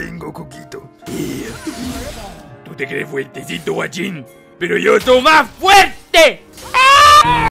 tengo, Coquito. Tú te crees fuertecito, guachín, pero yo soy más fuerte.